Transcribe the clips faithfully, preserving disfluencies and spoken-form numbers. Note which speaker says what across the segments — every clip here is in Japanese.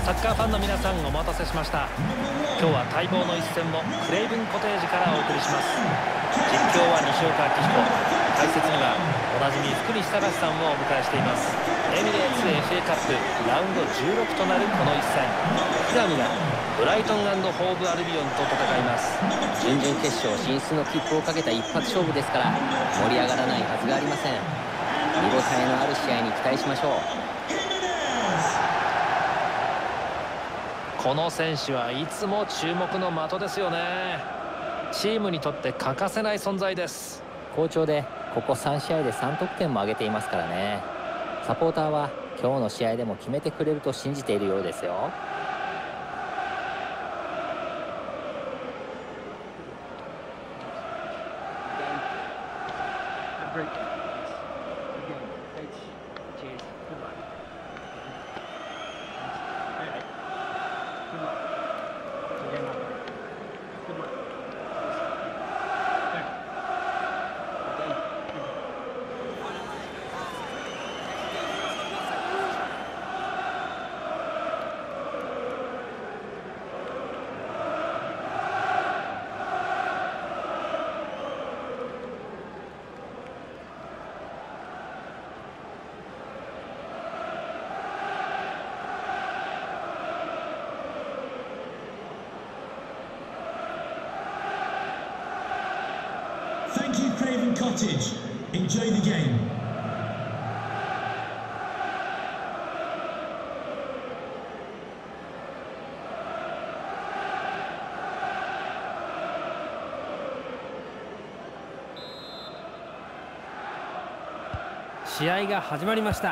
Speaker 1: サッカーファンの皆さんお待たせしました。今日は待望の一戦をクレイブンコテージからお送りします。実況は西岡明彦、解説にはおなじみ福西隆さんをお迎えしています。エミレーツ エフエー カップラウンドじゅうろくとなるこの一戦、平見がブライトン&ホーブアルビオンと戦います。
Speaker 2: 準々決勝進出の切符をかけた一発勝負ですから、盛り上がらないはずがありません。見応えのある試合に期待しましょう。
Speaker 1: この選手はいつも注目の的ですよね。チームにとって欠かせない存在です。
Speaker 2: 好調でここさん試合でさん得点も挙げていますからね。サポーターは今日の試合でも決めてくれると信じているようですよ。
Speaker 3: Thank you, Craven Cottage. Enjoy the game.
Speaker 1: 試合が始まりました。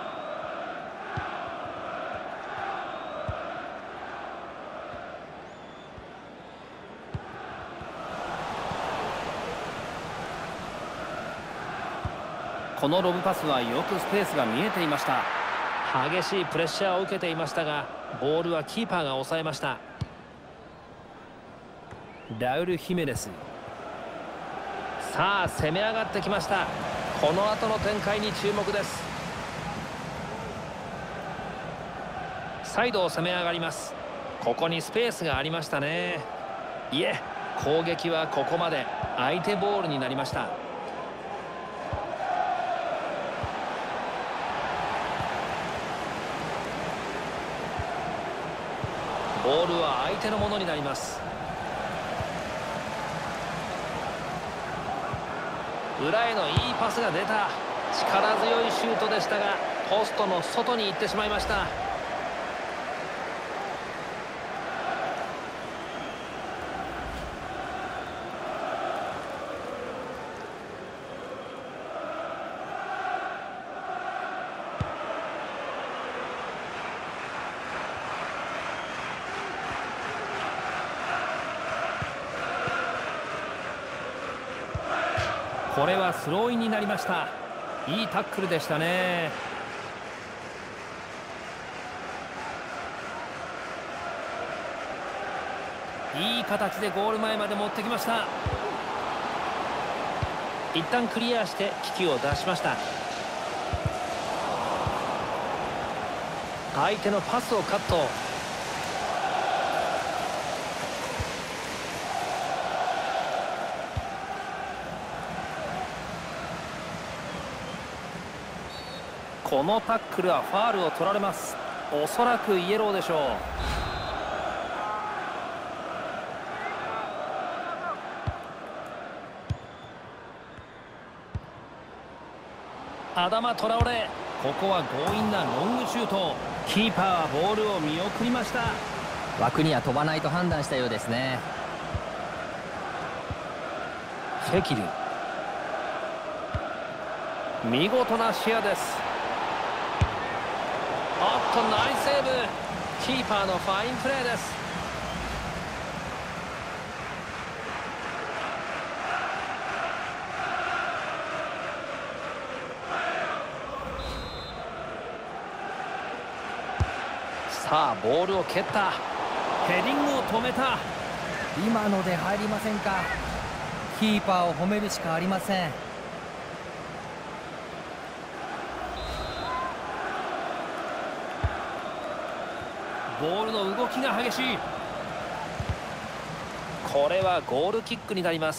Speaker 1: このロブパスはよくスペースが見えていました。激しいプレッシャーを受けていましたが、ボールはキーパーが抑えました。ラウル・ヒメネス、さあ攻め上がってきました。この後の展開に注目です。サイドを攻め上がります。ここにスペースがありましたね。いえ、攻撃はここまで。相手ボールになりました。ボールは相手のものになります。裏へのいいパスが出た。力強いシュートでしたが、ポストの外に行ってしまいました。これはスローインになりました。いいタックルでしたね。いい形でゴール前まで持ってきました。一旦クリアして危機を脱しました。相手のパスをカット。このタックルはファールを取られます。おそらくイエローでしょう。アダマ・トラオレ、ここは強引なロングシュート。キーパーはボールを見送りました。
Speaker 2: 枠には飛ばないと判断したようですね。
Speaker 1: フェキル、見事な視野です。おっと、ナイスセーブ。キーパーのファインプレーです。さあボールを蹴った。ヘディングを止めた。
Speaker 2: 今ので入りませんか。キーパーを褒めるしかありません。
Speaker 1: ボールの動きが激しい。これはゴールキックになります。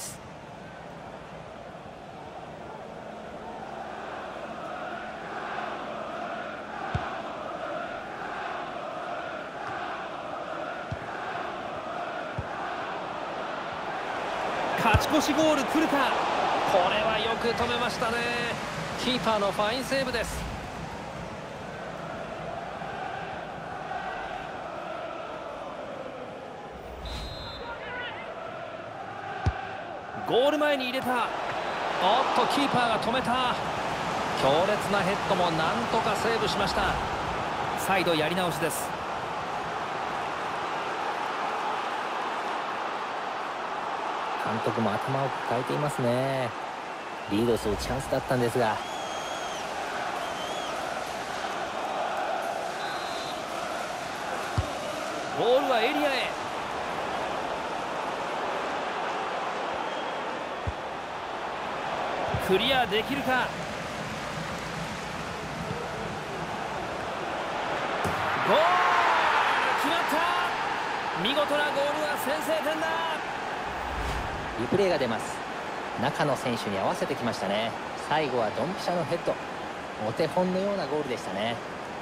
Speaker 1: 勝ち越しゴール来るか。これはよく止めましたね。キーパーのファインセーブです。ゴール前に入れた。おっとキーパーが止めた。強烈なヘッドもなんとかセーブしました。再度やり直しです。
Speaker 2: 監督も頭を抱えていますね。リードするチャンスだったんですが。
Speaker 1: ボールはエリアへ。クリアできるか。ゴール決まった。見事なゴールは先制点だ。
Speaker 2: リプレイが出ます。中の選手に合わせてきましたね。最後はドンピシャのヘッド。お手本のようなゴールでしたね。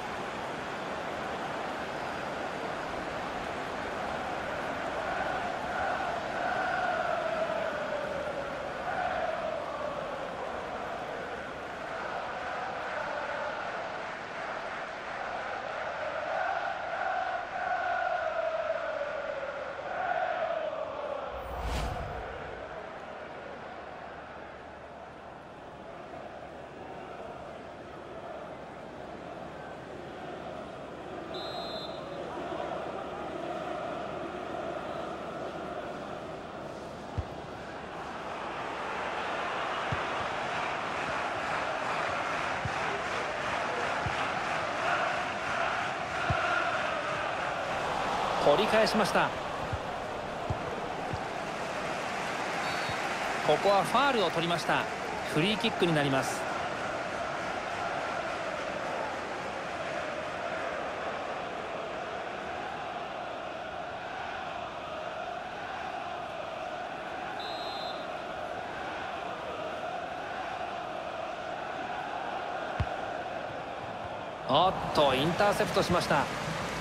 Speaker 1: 取り返しました。ここはファールを取りました。フリーキックになります。おっとインターセプトしました。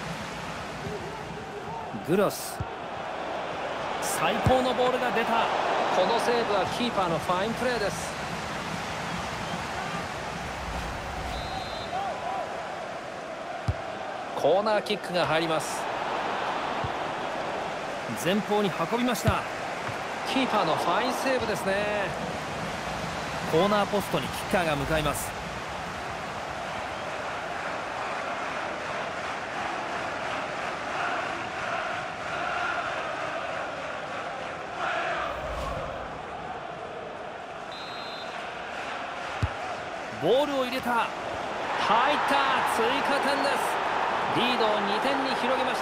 Speaker 1: グロス、最高のボールが出た。このセーブはキーパーのファインプレーです。コーナーキックが入ります。前方に運びました。キーパーのファインセーブですね。コーナーポストにキッカーが向かいます。ボールを入れた。入った。追加点です。リードをにてんに広げました。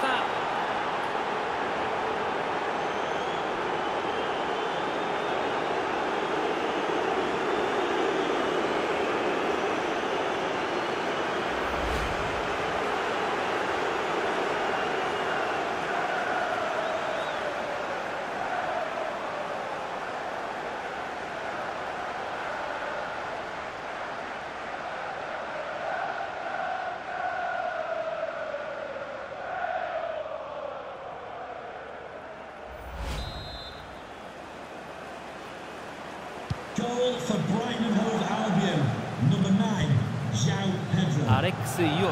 Speaker 3: Goal for Brighton and Hove Albion, number nine, João Pedro.
Speaker 1: アレックス・イオビ。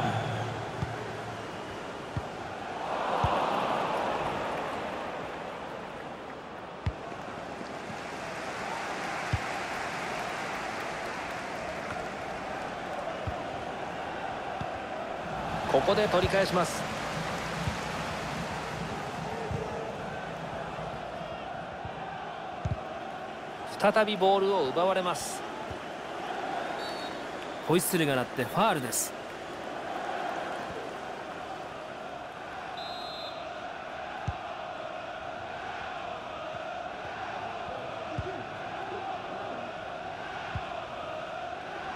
Speaker 1: ここで取り返します。再びボールを奪われます。ホイッスルが鳴ってファールです。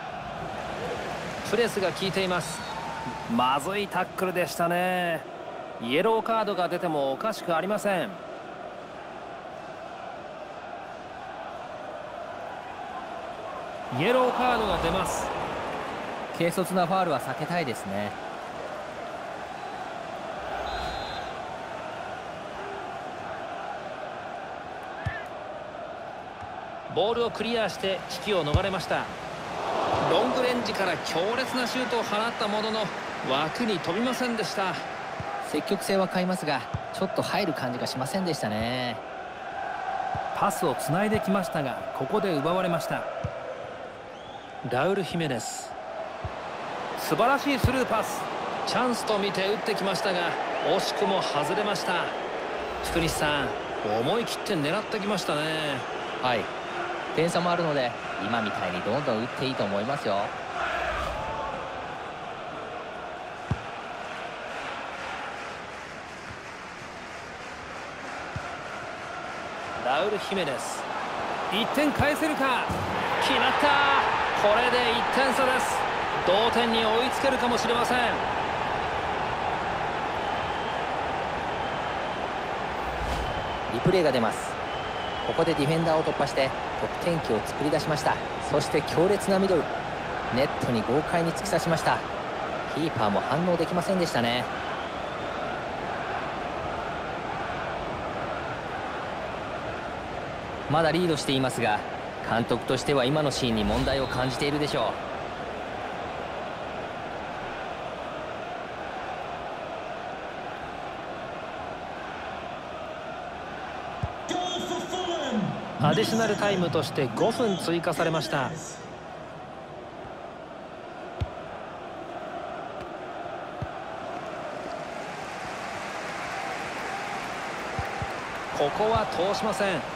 Speaker 1: プレスが効いています。まずいタックルでしたね。 イエローカードが出てもおかしくありません。イエローカードが出ます。
Speaker 2: 軽率なファウルは避けたいですね。
Speaker 1: ボールをクリアして危機を逃れました。ロングレンジから強烈なシュートを放ったものの枠に飛びませんでした。
Speaker 2: 積極性は買いますが、ちょっと入る感じがしませんでしたね。
Speaker 1: パスをつないできましたが、ここで奪われました。ラウル・ヒメネス、素晴らしいスルーパス。チャンスと見て打ってきましたが、惜しくも外れました。福西さん、思い切って狙ってきましたね。
Speaker 2: はい、点差もあるので今みたいにどんどん打っていいと思いますよ。
Speaker 1: ラウル・ヒメネス、いってん返せるか。決まった。これでいってん差です。同点に追いつけるかもしれません。
Speaker 2: リプレイが出ます。ここでディフェンダーを突破して得点機を作り出しました。そして強烈なミドル、ネットに豪快に突き刺しました。キーパーも反応できませんでしたね。まだリードしていますが、監督としては今のシーンに問題を感じているでしょ
Speaker 1: う。アディショナルタイムとしてごふん追加されました。ここは通しません。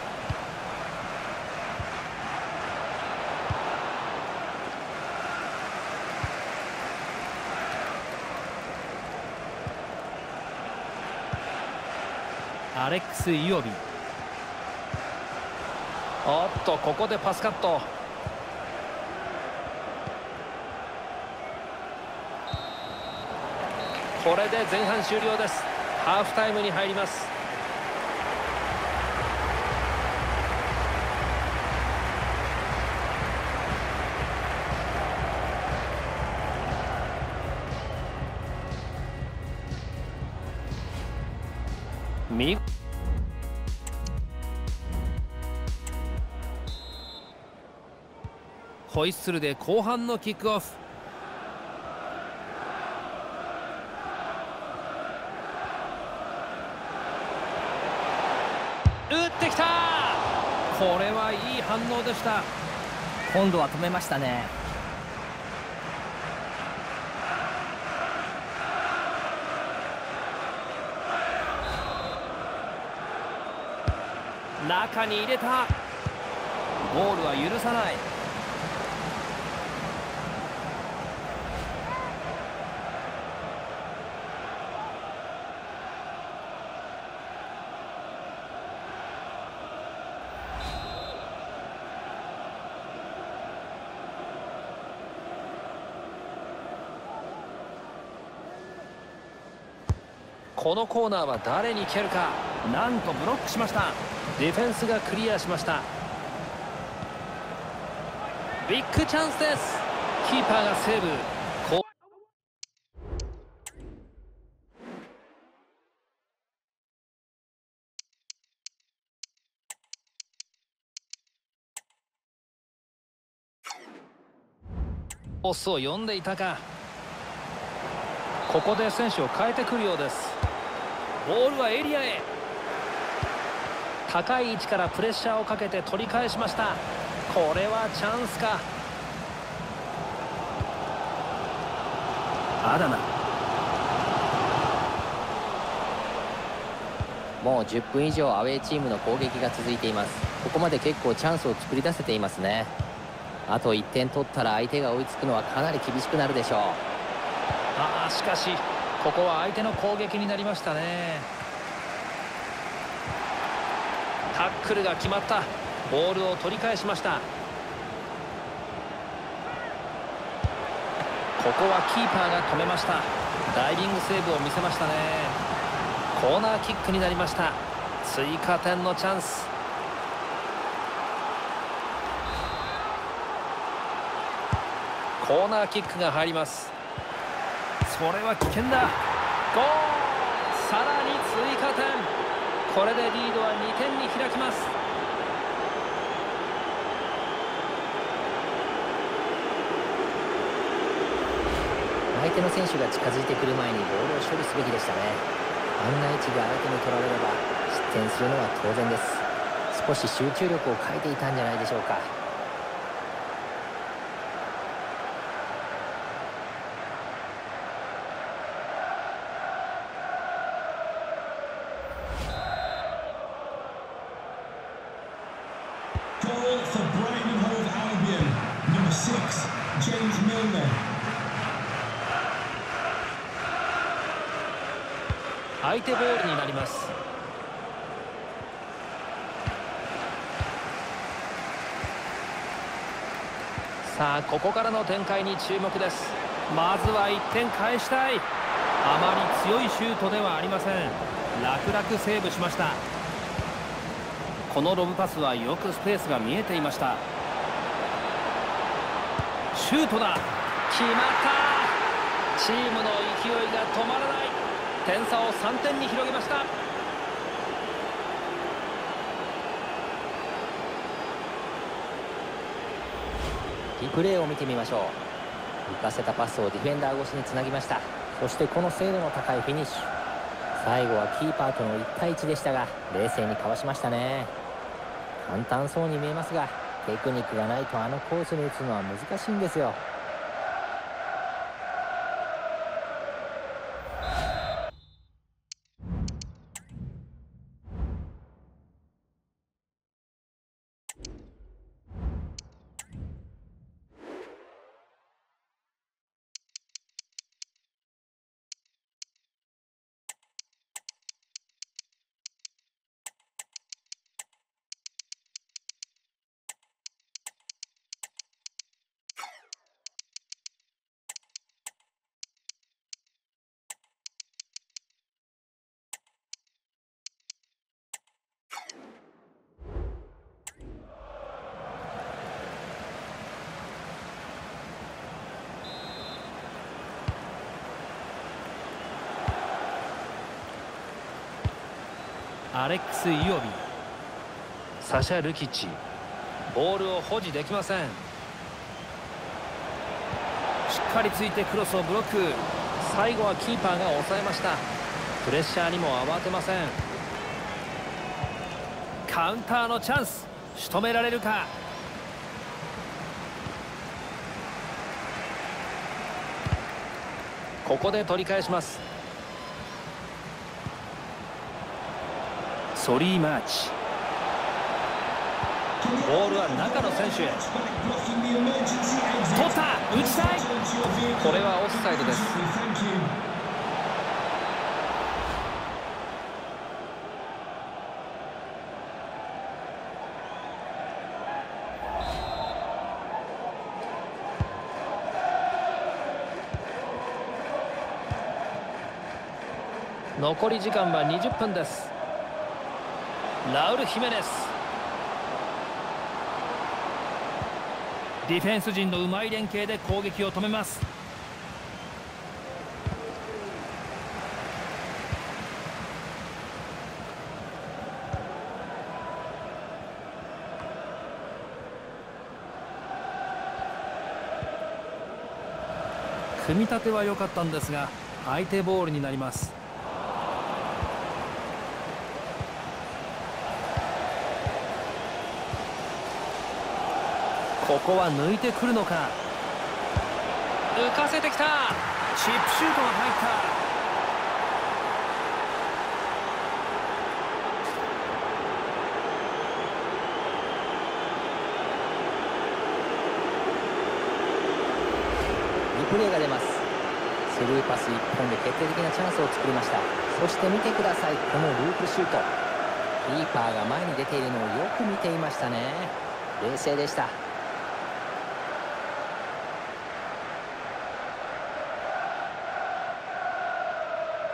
Speaker 1: アレックス・イオビ、おっとここでパスカット。これで前半終了です。ハーフタイムに入ります。見ホイッスルで後半のキックオフ。打ってきた。これはいい反応でした。
Speaker 2: 今度は止めましたね。
Speaker 1: 中に入れた。ゴールは許さない。このコーナーは誰に蹴るか。なんとブロックしました。ディフェンスがクリアしました。ビッグチャンスです。キーパーがセーブ。コースを読んでいたか。ここで選手を変えてくるようです。ボールはエリアへ。高い位置からプレッシャーをかけて取り返しました。これはチャンスか。アダナ、
Speaker 2: もうじゅっぷん以上アウェーチームの攻撃が続いています。ここまで結構チャンスを作り出せていますね。あといってん取ったら相手が追いつくのはかなり厳しくなるでしょう。
Speaker 1: ああ、しかしここは相手の攻撃になりましたね。タックルが決まった。ボールを取り返しました。ここはキーパーが止めました。ダイビングセーブを見せましたね。 コーナーキックになりました。追加点のチャンス。コーナーキックが入ります。それは危険だ。ゴール、さらに追加点。これでリードはにてんに開きます。
Speaker 2: 相手の選手が近づいてくる前にボールを処理すべきでしたね。あんな位置で相手に取られれば失点するのは当然です。少し集中力を欠いていたんじゃないでしょうか。
Speaker 3: Goal for Brighton and Hove Albion, number six, James Milner.
Speaker 1: 相手ボールになります。さあここからの展開に注目です。まずはいってん返したい。あまり強いシュートではありません。楽々セーブしました。このロブパスはよくスペースが見えていました。シュートだ。決まった。チームの勢いが止まらない。点差をさんてんに広げました。
Speaker 2: リプレーを見てみましょう。浮かせたパスをディフェンダー越しにつなぎました。そしてこの精度の高いフィニッシュ。最後はキーパーとのいちたいいちでしたが冷静にかわしましたね。簡単そうに見えますがテクニックがないとあのコースに打つのは難しいんですよ。
Speaker 1: アレックス・イオビ、サシャ・ルキッチ、ボールを保持できません。しっかりついてクロスをブロック。最後はキーパーが抑えました。プレッシャーにも慌てません。カウンターのチャンス、仕留められるか。ここで取り返します。ソリーマーチ、ボールは中の選手へ。取った、打ちたい。これはオフサイドです。残り時間はにじゅっぷんです。ラウル・ヒメネス、ディフェンス陣のうまい連携で攻撃を止めます。組み立ては良かったんですが相手ボールになります。ここは抜いてくるのか。浮かせてきた。チップシュートが入った。
Speaker 2: リプレーが出ます。スルーパスいっぽんで決定的なチャンスを作りました。そして見てください、このループシュート。キーパーが前に出ているのをよく見ていましたね。冷静でした。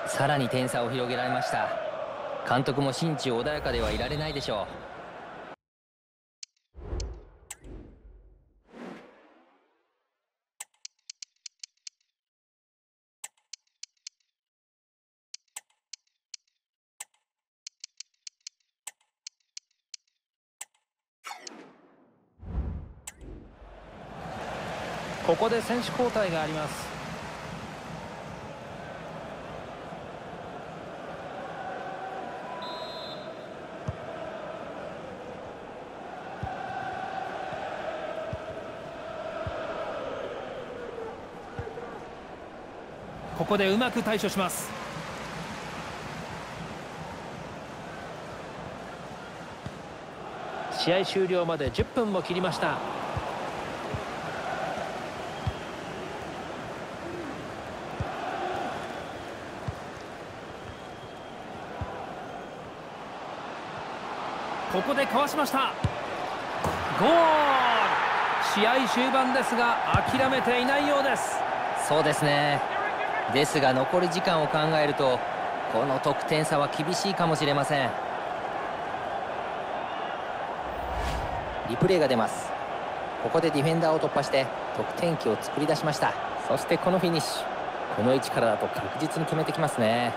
Speaker 2: さらに点差を広げられました。監督も心中穏やかではいられないでしょう。
Speaker 1: ここで選手交代があります。ここでうまく対処します。試合終了までじゅっぷんも切りました。ここでかわしました。ゴール。試合終盤ですが諦めていないようです。
Speaker 2: そうですね。ですが残り時間を考えるとこの得点差は厳しいかもしれません。リプレイが出ます。ここでディフェンダーを突破して得点機を作り出しました。そしてこのフィニッシュ、この位置からだと確実に決めてきますね。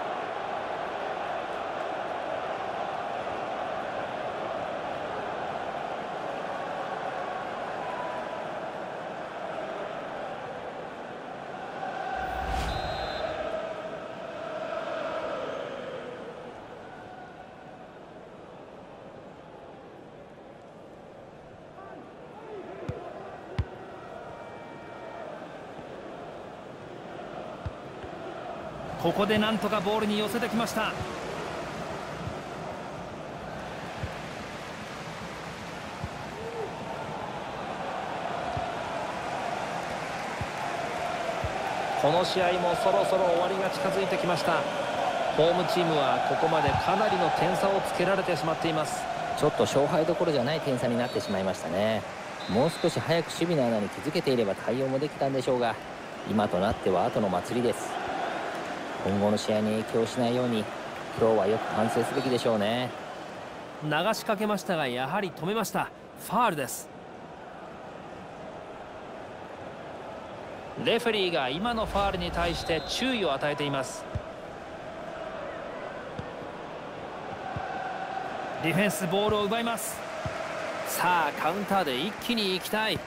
Speaker 1: ここでなんとかボールに寄せてきました。この試合もそろそろ終わりが近づいてきました。ホームチームはここまでかなりの点差をつけられてしまっています。
Speaker 2: ちょっと勝敗どころじゃない点差になってしまいましたね。もう少し早く守備の穴に気づけていれば対応もできたんでしょうが、今となっては後の祭りです。今後の試合に影響しないように今日はよく反省すべきでしょうね。
Speaker 1: 流しかけましたがやはり止めました。ファールです。レフェリーが今のファールに対して注意を与えています。ディフェンスボールを奪います。さあカウンターで一気に行きたい。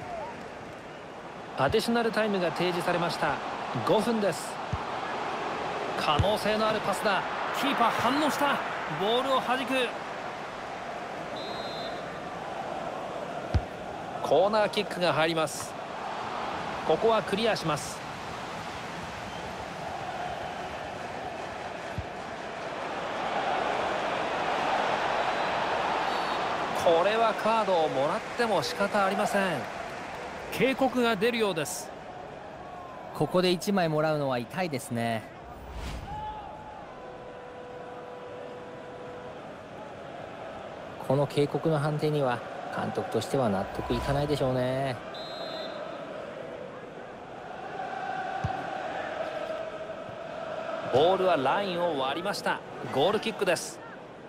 Speaker 1: アディショナルタイムが提示されました。ごふんです。可能性のあるパスだ。キーパー反応した。ボールを弾く。コーナーキックが入ります。ここはクリアします。これはカードをもらっても仕方ありません。警告が出るようです。
Speaker 2: ここでいちまいもらうのは痛いですね。この警告の判定には監督としては納得いかないでしょうね。
Speaker 1: ボールはラインを割りました。ゴールキックです。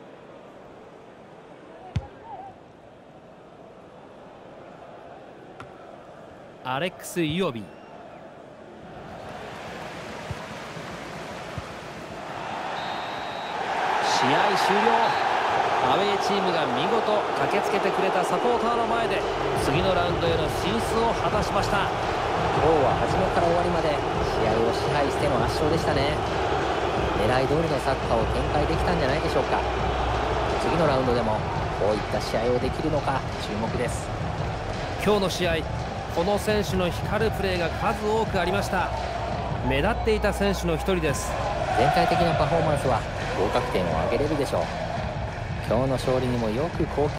Speaker 1: アレックス・イオビ。試合終了。アウェーチームが見事駆けつけてくれたサポーターの前で次のラウンドへの進出を果たしました。
Speaker 2: 今日は初めから終わりまで試合を支配しての圧勝でしたね。狙い通りのサッカーを展開できたんじゃないでしょうか。次のラウンドでもこういった試合をできるのか注目です。
Speaker 1: 今日の試合、この選手の光るプレーが数多くありました。目立っていた選手の一人です。
Speaker 2: 全体的なパフォーマンスは合格点を上げれるでしょう。今日の勝利にもよく貢献